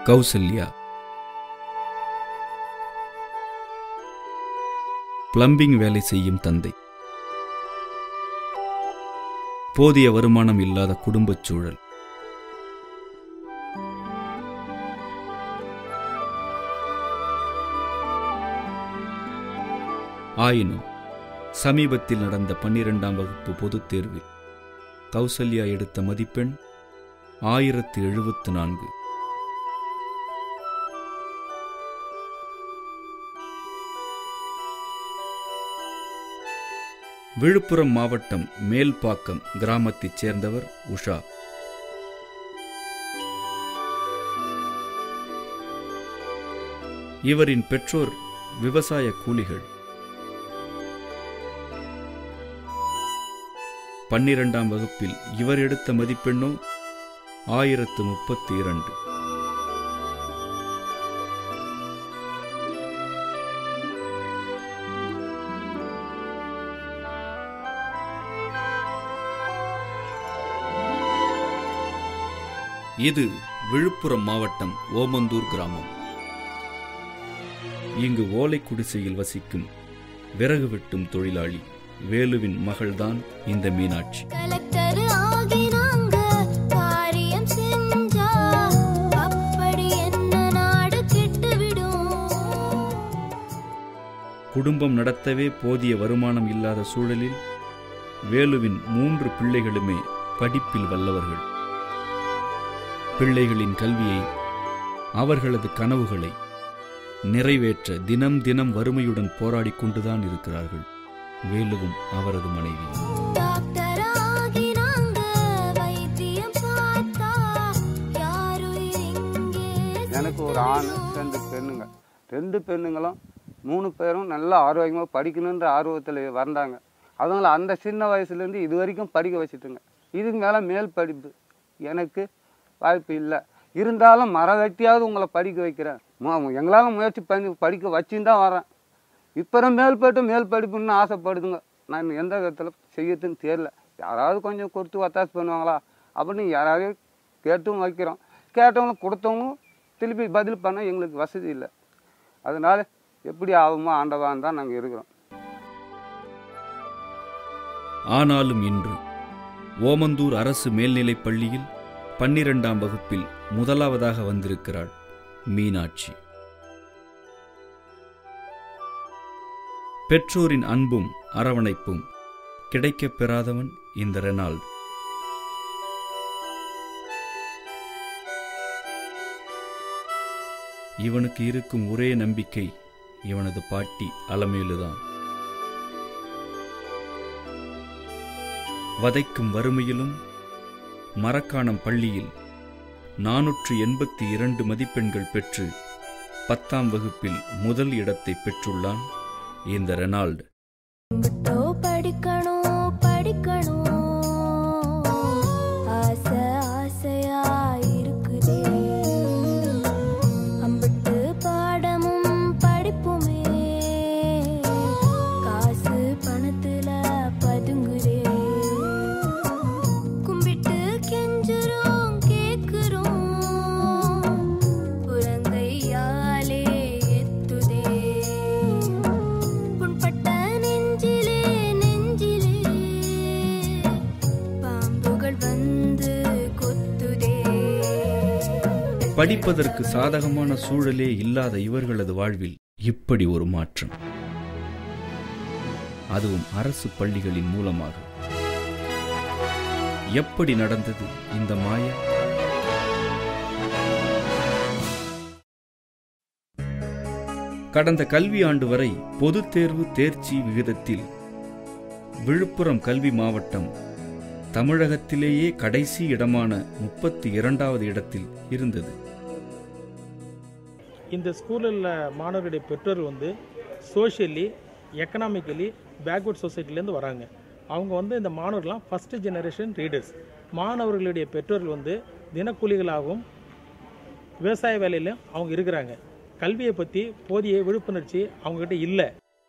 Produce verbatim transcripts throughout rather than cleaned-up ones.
Kausalya plumbing வேலை செய்யும் தந்தை. போதிய வருமானம் இல்லாத குடும்பச் சூழல். ஆயினும் சமீபத்தில் நடந்த பன்னிரெண்டாம் வகுப்பு பொதுத் தேர்வில் கௌசல்யா எடுத்த மதிப்பெண் ஆயிரத்து எழுபத்து நான்கு. விழுப்புரம் மாவட்டம் மேல்பாக்கம் கிராமத்தைச் சேர்ந்தவர் உஷா. இவரின் பெற்றோர் விவசாய கூலிகள். பன்னிரண்டாம் வகுப்பில் இவர் எடுத்த மதிப்பெண்ணோ ஆயிரத்து முப்பத்தி இரண்டு. இது விழுப்புரம் மாவட்டம் ஓமந்தூர் கிராமம். இங்கு ஓலை குடிசையில் வசிக்கும் விறகு வெட்டும் தொழிலாளி வேலுவின் மகள்தான் இந்த மீனாட்சி. குடும்பம் நடத்தவே போதிய வருமானம் இல்லாத சூழலில் வேலுவின் மூன்று பிள்ளைகளுமே படிப்பில் வல்லவர்கள். பிள்ளைகளின் கல்வியை, அவர்களது கனவுகளை நிறைவேற்ற தினம் தினம் வறுமையுடன் போராடி கொண்டுதான் இருக்கிறார்கள் வேலுவும் அவரது மனைவி. எனக்கு ஒரு ஆண், ரெண்டு பெண்ணுங்க. ரெண்டு பெண்ணுங்களும் மூணு பேரும் நல்லா ஆரோக்கியமாக படிக்கணுன்ற ஆர்வத்தில் வந்தாங்க. அதனால அந்த சின்ன வயசுலேருந்து இது வரைக்கும் படிக்க வச்சுட்டுங்க. இதுக்கு மேலே மேல் படிப்பு எனக்கு வாய்ப்பு இல்லை. இருந்தாலும் மரவெட்டியாவது உங்களை படிக்க வைக்கிறேன், எங்களால் முயற்சி பண்ணி படிக்க வச்சுன்னு தான் வரேன். இப்போ மேல் போய்ட்டு மேல் படிப்புன்னு ஆசைப்படுதுங்க. நான் எந்த விதத்தில் செய்யறதுன்னு தெரியல. யாராவது கொஞ்சம் கொடுத்து ஒத்தாசு பண்ணுவாங்களா அப்படின்னு யாராவது கேட்டும் வைக்கிறோம். கேட்டவங்களும் கொடுத்தவங்களும் திருப்பி பதில் பண்ண எங்களுக்கு வசதி இல்லை. அதனால எப்படி ஆகுமோ ஆண்டவான்னு தான் நாங்கள் இருக்கிறோம். ஆனாலும் இன்று ஓமந்தூர் அரசு மேல்நிலைப் பள்ளியில் பன்னிரண்டாம் வகுப்பில் முதலாவதாக வந்திருக்கிறாள் மீனாட்சி. பெற்றோரின் அன்பும் அரவணைப்பும் கிடைக்கப் பெறாதவன் இந்த ரெனால்ட். இவனுக்கு இருக்கும் ஒரே நம்பிக்கை இவனது பாட்டி அலமேலுதான். வதைக்கும் வறுமையிலும் மரக்காணம் பள்ளியில் நானூற்று எண்பத்தி இரண்டு மதிப்பெண்கள் பெற்று பத்தாம் வகுப்பில் முதல் இடத்தை பெற்றுள்ளான் இந்த ரெனால்ட். படிப்பதற்கு சாதகமான சூழலே இல்லாத இவர்களது வாழ்வில் இப்படி ஒரு மாற்றம், அதுவும் அரசு பள்ளிகளின் மூலமாக. எப்படி நடந்தது இந்த மாய? கடந்த கல்வி ஆண்டு வரை பொதுத் தேர்வு தேர்ச்சி விகிதத்தில் விழுப்புரம் கல்வி மாவட்டம் தமிழகத்திலேயே கடைசி இடமான முப்பத்தி இரண்டாவது இடத்தில் இருந்தது. இந்த ஸ்கூலில் மாணவர்களுடைய பெற்றோர்கள் வந்து சோஷியலி எக்கனாமிக்கலி பேக்வர்ட் சொசைட்டிலேருந்து வராங்க. அவங்க வந்து இந்த மாணவர்கள்லாம் ஃபஸ்ட்டு ஜெனரேஷன் ரீடர்ஸ். மாணவர்களுடைய பெற்றோர்கள் வந்து தினக்கூலிகளாகவும் விவசாய வேலையிலும் அவங்க இருக்கிறாங்க. கல்வியை பற்றி போதிய விழிப்புணர்ச்சி அவங்ககிட்ட இல்லை.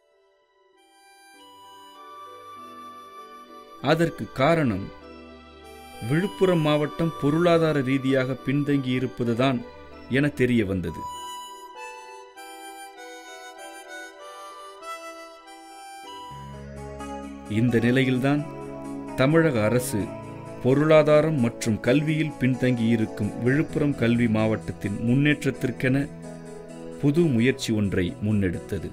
அதற்கு காரணம் விழுப்புரம் மாவட்டம் பொருளாதார ரீதியாக பின்தங்கி இருப்பதுதான் என தெரிய வந்தது. இந்த நிலையில்தான் தமிழக அரசு பொருளாதாரம் மற்றும் கல்வியில் பின்தங்கியிருக்கும் விழுப்புரம் கல்வி மாவட்டத்தின் முன்னேற்றத்திற்கென புது முயற்சி ஒன்றை முன்னெடுத்தது.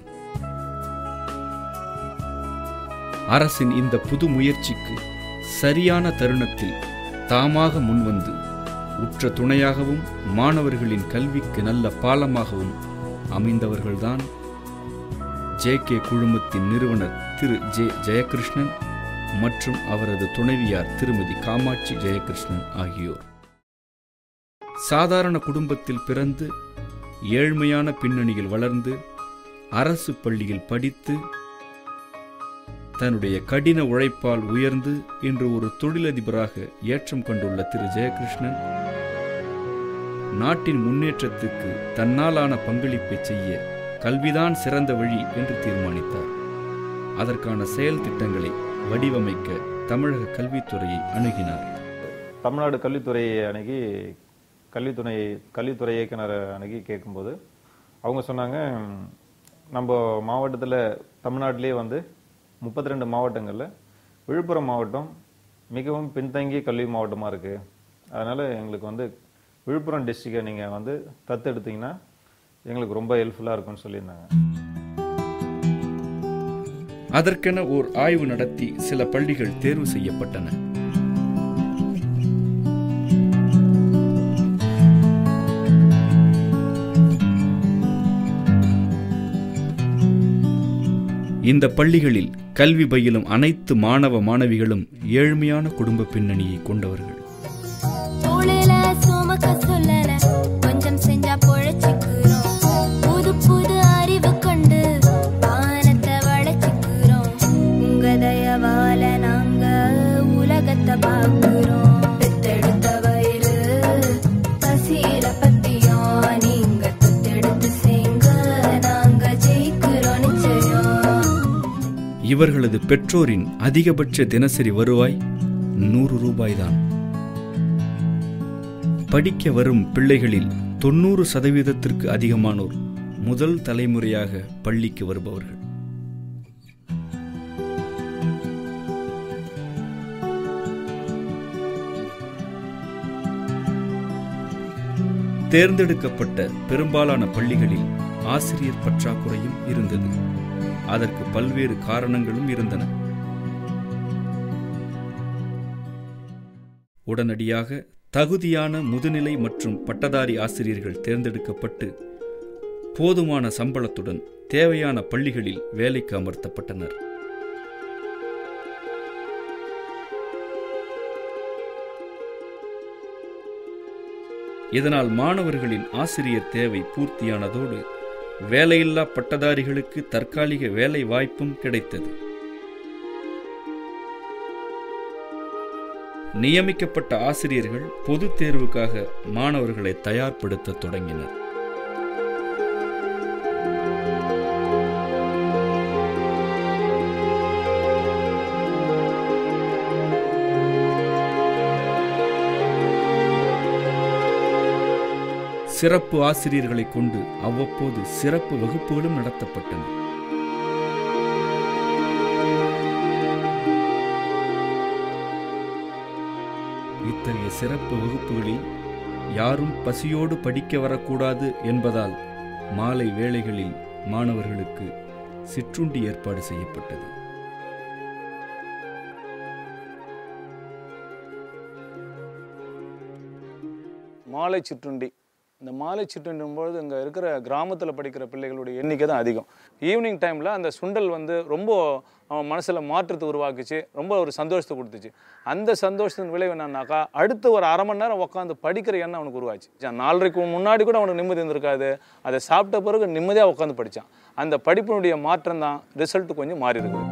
அரசின் இந்த புது முயற்சிக்கு சரியான தருணத்தில் தாமாக முன்வந்து உற்ற துணையாகவும் மாணவர்களின் கல்விக்கு நல்ல பாலமாகவும் அமைந்தவர்கள்தான் ஜே கே குழுமத்தின் நிறுவனர் திரு ஜே ஜெயகிருஷ்ணன் மற்றும் அவரது துணைவியார் திருமதி காமாட்சி ஜெயகிருஷ்ணன் ஆகியோர். சாதாரண குடும்பத்தில் பிறந்து ஏழ்மையான பின்னணியில் வளர்ந்து அரசு பள்ளியில் படித்து தன்னுடைய கடின உழைப்பால் உயர்ந்து இன்று ஒரு தொழிலதிபராக ஏற்றம் கொண்டுள்ள திரு ஜெயகிருஷ்ணன் நாட்டின் முன்னேற்றத்துக்கு தன்னாலான பங்களிப்பை செய்ய கல்விதான் சிறந்த வழி என்று தீர்மானித்தார். அதற்கான செயல் திட்டங்களை வடிவமைக்க தமிழக கல்வித்துறையை அணுகினார். தமிழ்நாடு கல்வித்துறையை அணுகி கல்வித்துறை கல்வித்துறை இயக்குனர் அணுகி கேட்கும்போது அவங்க சொன்னாங்க, நம்ம மாவட்டத்தில் தமிழ்நாட்டிலே வந்து முப்பத்தி ரெண்டு மாவட்டங்களில் விழுப்புரம் மாவட்டம் மிகவும் பின்தங்கிய கல்வி மாவட்டமாக இருக்குது. அதனால் எங்களுக்கு வந்து விழுப்புரம் டிஸ்ட்ரிக்டை நீங்கள் வந்து தத்தெடுத்தீங்கன்னா எங்களுக்கு ரொம்ப ஹெல்ப்ஃபுல்லாக இருக்கும்னு சொல்லியிருந்தாங்க. அதற்கென ஓர் ஆய்வு நடத்தி சில பள்ளிகள் தேர்வு செய்யப்பட்டன. இந்த பள்ளிகளில் கல்வி பயிலும் அனைத்து மாணவ மாணவிகளும் ஏழ்மையான குடும்ப பின்னணியை கொண்டவர்கள். இவர்களது பெற்றோரின் அதிகபட்ச தினசரி வருவாய் நூறு ரூபாய்தான். படிக்க வரும் பிள்ளைகளில் தொண்ணூறு சதவீதத்திற்கு அதிகமானோர் முதல் தலைமுறையாக பள்ளிக்கு வருபவர்கள். தேர்ந்தெடுக்கப்பட்ட பெரும்பாலான பள்ளிகளில் ஆசிரியர் பற்றாக்குறையும் இருந்தது. அதற்கு பல்வேறு காரணங்களும் இருந்தன. உடனடியாக தகுதியான முதுநிலை மற்றும் பட்டதாரி ஆசிரியர்கள் தேர்ந்தெடுக்கப்பட்டு போதுமான சம்பளத்துடன் தேவையான பள்ளிகளில் வேலைக்கு அமர்த்தப்பட்டனர். இதனால் மாணவர்களின் ஆசிரியர் தேவை பூர்த்தியானதோடு வேலையில்லா பட்டதாரிகளுக்கு தற்காலிக வேலை வாய்ப்பும் கிடைத்தது. நியமிக்கப்பட்ட ஆசிரியர்கள் பொதுத் தேர்வுக்காக மாணவர்களை தயார்படுத்த தொடங்கினர். சிறப்பு ஆசிரியர்களை கொண்டு அவ்வப்போது சிறப்பு வகுப்புகளும் நடத்தப்பட்டன. இத்தகைய சிறப்பு வகுப்புகளில் யாரும் பசியோடு படிக்க வரக்கூடாது என்பதால் மாலை வேளைகளில் மாணவர்களுக்கு சிற்றுண்டி ஏற்பாடு செய்யப்பட்டது. மாலை சிற்றுண்டி இந்த மாலை சிற்றுண்டும்போது இங்கே இருக்கிற கிராமத்தில் படிக்கிற பிள்ளைகளுடைய எண்ணிக்கை தான் அதிகம். ஈவினிங் டைமில் அந்த சுண்டல் வந்து ரொம்ப அவன் மனசில் மாற்றத்தை உருவாக்குச்சு, ரொம்ப ஒரு சந்தோஷத்தை கொடுத்துச்சு. அந்த சந்தோஷத்தின் விளைவு என்னன்னாக்கா அடுத்து ஒரு அரை மணி நேரம் உட்காந்து படிக்கிற எண்ணம் அவனுக்கு உருவாச்சு. நாலரைக்கு முன்னாடி கூட அவனுக்கு நிம்மதி இருந்திருக்காது, அதை சாப்பிட்ட பிறகு நிம்மதியாக உட்காந்து படித்தான். அந்த படிப்பினுடைய மாற்றம் தான் ரிசல்ட் கொஞ்சம் மாறி இருக்குது.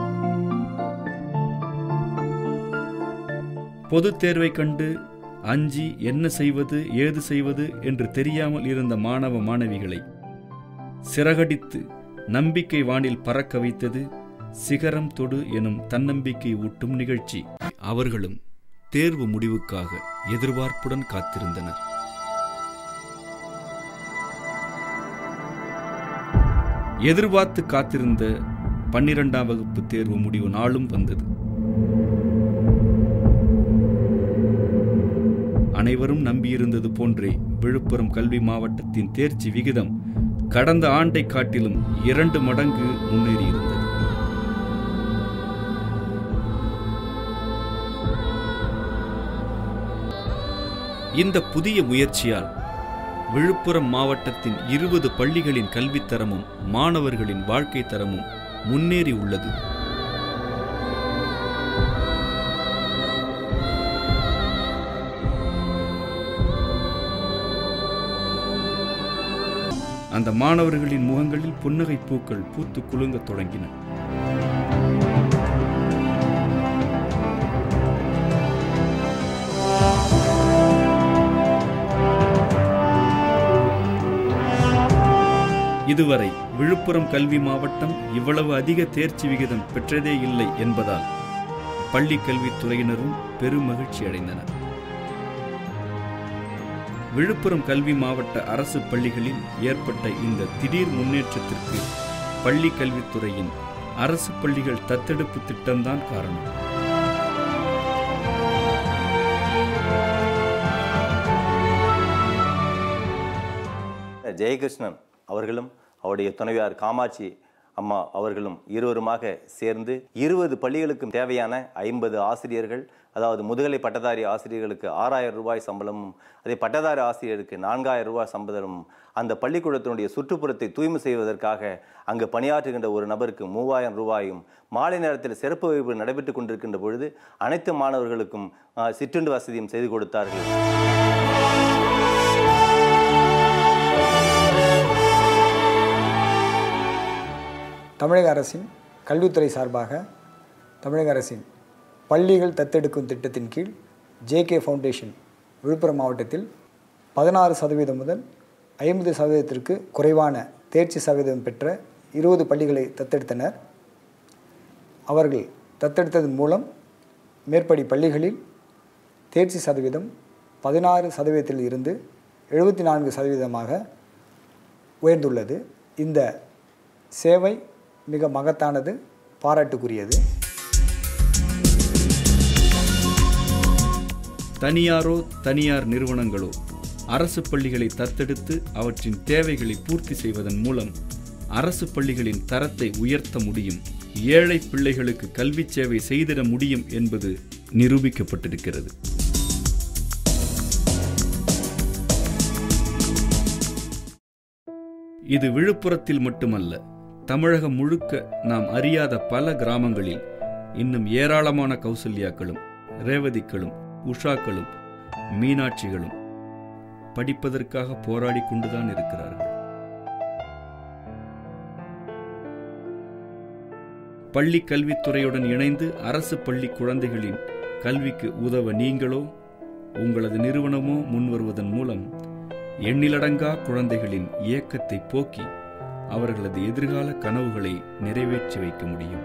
பொது தேர்வை கண்டு அஞ்சி என்ன செய்வது ஏது செய்வது என்று தெரியாமல் இருந்த மாணவ மாணவிகளை சிறகடித்து நம்பிக்கை வானில் பறக்க வைத்தது சிகரம் தொடு எனும் தன்னம்பிக்கை ஊட்டும் நிகழ்ச்சி. அவர்களும் தேர்வு முடிவுக்காக எதிர்பார்ப்புடன் காத்திருந்தனர். எதிர்பார்த்து காத்திருந்த பன்னிரெண்டாம் வகுப்பு தேர்வு முடிவு நாளும் வந்தது. அனைவரும் நம்பியிருந்தது போன்றே விழுப்புரம் கல்வி மாவட்டத்தின் தேர்ச்சி விகிதம் கடந்த ஆண்டை காட்டிலும் இரண்டு மடங்கு முன்னேறியிருந்தது. இந்த புதிய முயற்சியால் விழுப்புரம் மாவட்டத்தின் இருபது பள்ளிகளின் கல்வித்தரமும் மாணவர்களின் வாழ்க்கை தரமும் முன்னேறி உள்ளது. அந்த மாணவர்களின் முகங்களில் புன்னகை பூக்கள் பூத்து குலுங்க தொடங்கின. இதுவரை விழுப்புரம் கல்வி மாவட்டம் இவ்வளவு அதிக தேர்ச்சி விகிதம் பெற்றதே இல்லை என்பதால் பள்ளி கல்வித்துறையினரும் பெருமகிழ்ச்சி அடைந்தனர். விழுப்புரம் கல்வி மாவட்ட அரசு பள்ளிகளில் ஏற்பட்ட இந்த திடீர் முன்னேற்றத்திற்கு பள்ளி கல்வித்துறையின் அரசு பள்ளிகள் தத்தெடுப்பு திட்டம்தான் காரணம். ஜெயகிருஷ்ணன் அவர்களும் அவருடைய துணைவியார் காமாட்சி அம்மா அவர்களும் இருவருமாக சேர்ந்து இருபது பள்ளிகளுக்கும் தேவையான ஐம்பது ஆசிரியர்கள், அதாவது முதுகலை பட்டதாரி ஆசிரியர்களுக்கு ஆறாயிரம் ரூபாய் சம்பளமும், அதே பட்டதாரி ஆசிரியருக்கு நான்காயிரம் ரூபாய் சம்பளமும், அந்த பள்ளிக்கூடத்தினுடைய சுற்றுப்புறத்தை தூய்மை செய்வதற்காக அங்கு பணியாற்றுகின்ற ஒரு நபருக்கு மூவாயிரம் ரூபாயும், மாலை நேரத்தில் சிறப்பு வகுப்பு நடைபெற்றுக் கொண்டிருக்கின்ற பொழுது அனைத்து மாணவர்களுக்கும் சிற்றுண்டு வசதியும் செய்து கொடுத்தார்கள். தமிழக அரசின் கல்வித்துறை சார்பாக தமிழக அரசின் பள்ளிகள் தத்தெடுக்கும் திட்டத்தின் கீழ் ஜேகே ஃபவுண்டேஷன் விழுப்புரம் மாவட்டத்தில் பதினாறு சதவீதம் முதல் ஐம்பது சதவீதத்திற்கு குறைவான தேர்ச்சி சதவீதம் பெற்ற இருபது பள்ளிகளை தத்தெடுத்தனர். அவர்கள் தத்தெடுத்ததன் மூலம் மேற்படி பள்ளிகளில் தேர்ச்சி சதவீதம் பதினாறு சதவீதத்தில் இருந்து எழுபத்தி நான்கு சதவீதமாக உயர்ந்துள்ளது. இந்த சேவை மிக மகத்தானது, பாராட்டுக்குரியது. தனியாரோ தனியார் நிறுவனங்களோ அரசு பள்ளிகளை தத்தெடுத்து அவற்றின் தேவைகளை பூர்த்தி செய்வதன் மூலம் அரசு பள்ளிகளின் தரத்தை உயர்த்த முடியும், ஏழை பிள்ளைகளுக்கு கல்வி சேவை செய்திட முடியும் என்பது நிரூபிக்கப்பட்டிருக்கிறது. இது விழுப்புரத்தில் மட்டுமல்ல, தமிழகம் முழுக்க நாம் அறியாத பல கிராமங்களில் இன்னும் ஏராளமான கௌசல்யாக்களும் ரேவதிக்களும் உஷாக்களும் மீனாட்சிகளும் படிப்பதற்காக போராடி கொண்டுதான் இருக்கிறார்கள். பள்ளி கல்வித்துறையுடன் இணைந்து அரசு பள்ளி குழந்தைகளின் கல்விக்கு உதவ நீங்களோ உங்களது நிறுவனமோ முன்வருவதன் மூலம் எண்ணிலடங்கா குழந்தைகளின் இயக்கத்தை போக்கி அவர்களது எதிர்கால கனவுகளை நிறைவேற்றி வைக்க முடியும்.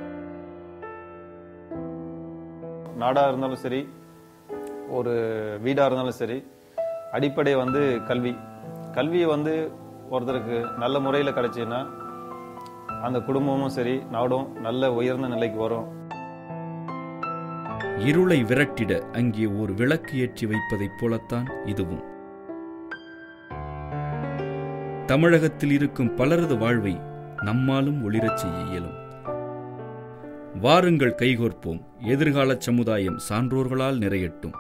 நாடா இருந்தாலும் சரி, ஒரு வீடா இருந்தாலும் சரி, அடிப்படை வந்து கல்வி. கல்வியை வந்து ஒருத்தருக்கு நல்ல முறையில் கிடைச்சுன்னா அந்த குடும்பமும் சரி, நாடும் நல்ல உயர்ந்த நிலைக்கு வரும். இருளை விரட்டிட அங்கே ஒரு விளக்கு ஏற்றி வைப்பதைப் போலத்தான் இதுவும். தமிழகத்தில் இருக்கும் பலரது வாழ்வை நம்மாலும் ஒளிரச் செய்ய இயலும். வாருங்கள் கைகோர்ப்போம், எதிர்கால சமுதாயம் சான்றோர்களால் நிறையட்டும்.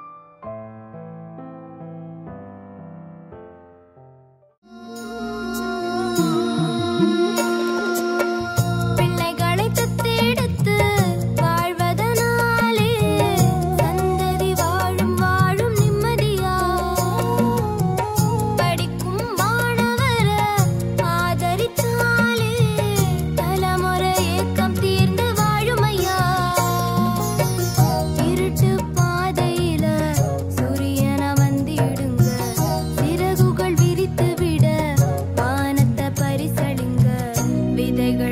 விதைகள்